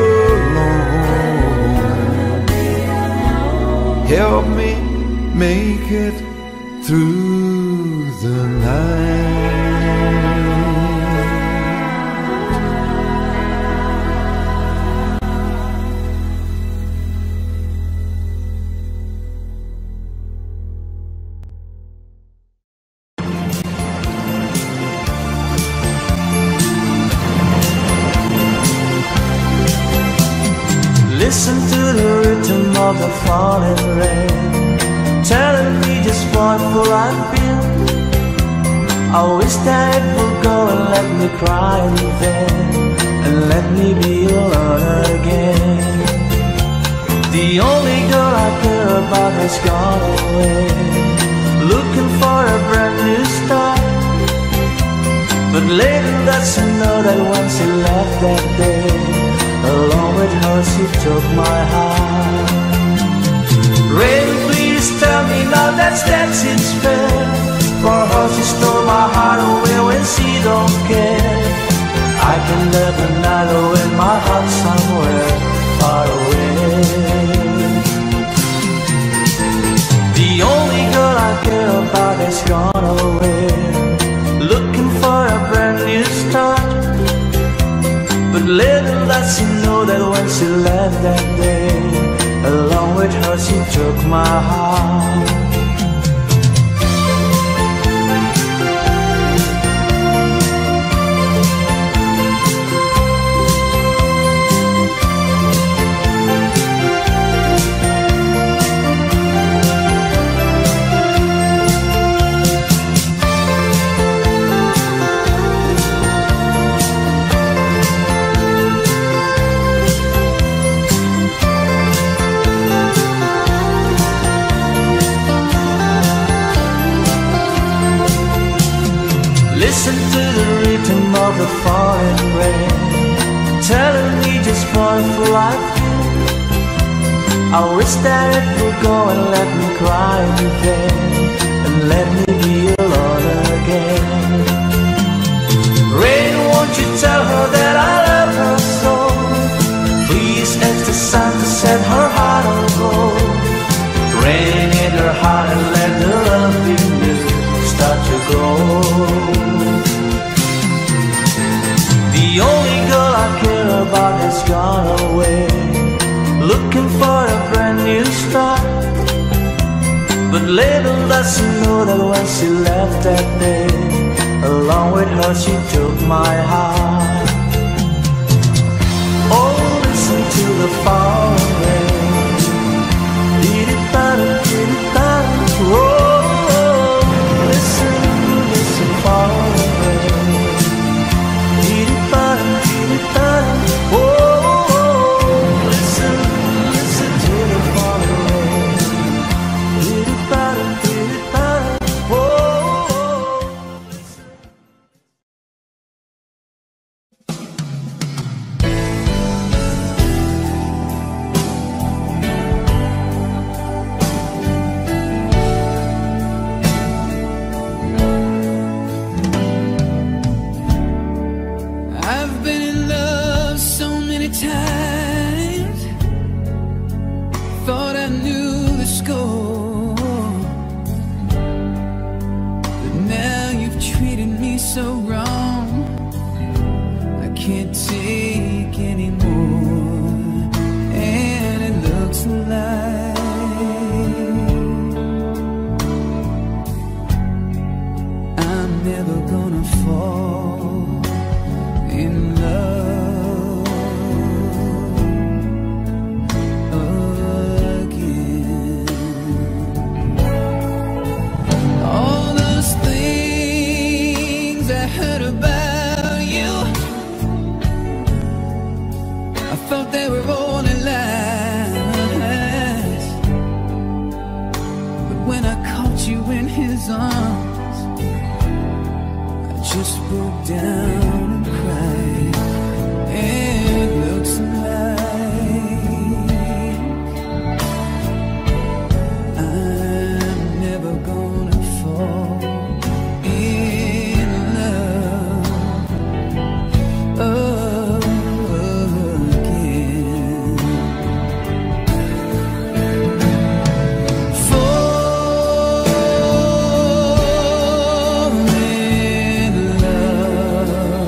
alone. Help me make it through the night. Listen to the rhythm of the falling rain, telling me just what will I feel. I wish that it would go and let me cry in vain, and let me be alone again. The only girl I care about has gone away, looking for a brand new start. But later that's to know that when she left that day, along with her she took my heart. Rain, please tell me now that's it's fair. For her she stole my heart away when she don't care. I can live another in my heart somewhere far away. The only girl I care about has gone away, looking for a brand new start. But little does she know that when she left that day, along with her she took my heart. Listen to the rhythm of the falling rain, telling me just what will I feel. I wish that it would go and let me cry again, and let me be alone again. Rain, won't you tell her that I love her so? Please ask the sun to set her heart aglow. Rain in her heart and let the love in you start to grow. The only girl I care about has gone away, looking for a brand new start. But little does she know that when she left that day, along with her she took my heart. Oh, listen to the falling rain. Oh, listen, listen, falling rain. Oh, listen, listen to the falling rain. Oh, listen. I've been in love so many times, thought I knew the score, but now you've treated me so wrong, I can't take anymore. And it looks like I'm never gonna fall in love again. All those things I heard about you, I thought they were only lies. But when I caught you in his arms, I just broke down and cried. And it looks like I'm never gonna fall in love again. Fall in love.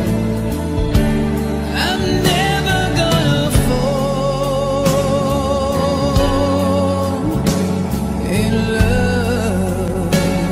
I'm never gonna fall in love.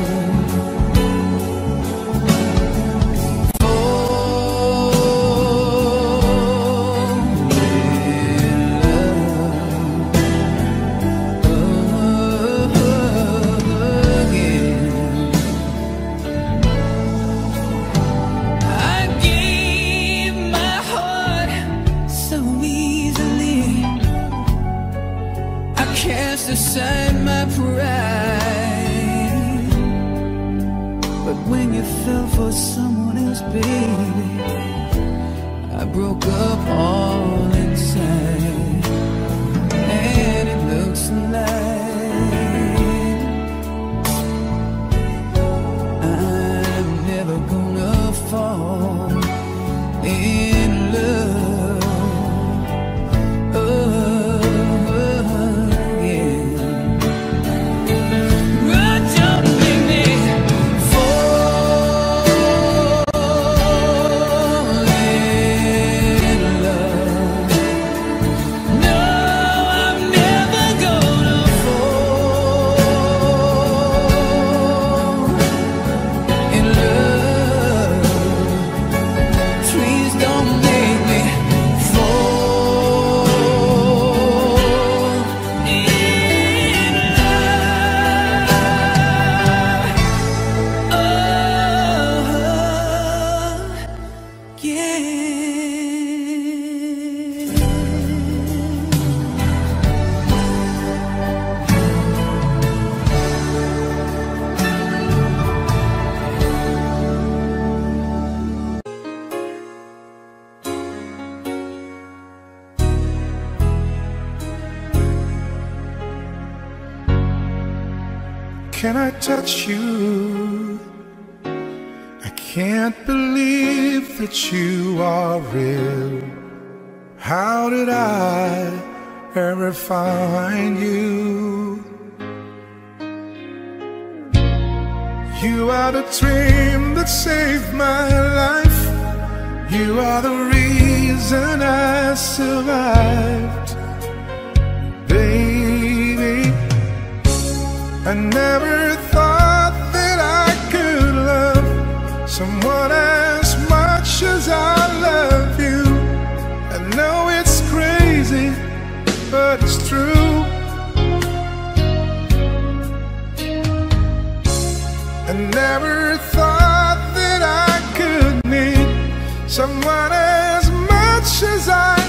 I gave my heart so easily, I cast aside my pride. But when you fell for someone else, baby, I broke up all inside. And it looks like I'm never gonna fall in love again. Don't make me fall in love. No, I'm never gonna fall in love. Please don't make me fall in love again. can I touch you? I can't believe that you are real. How did I ever find you? You are the dream that saved my life. You are the reason I survived. Baby, I never thought that I could love someone as much as I love you. I know it's crazy, but it's true. I never thought that I could need someone as much as I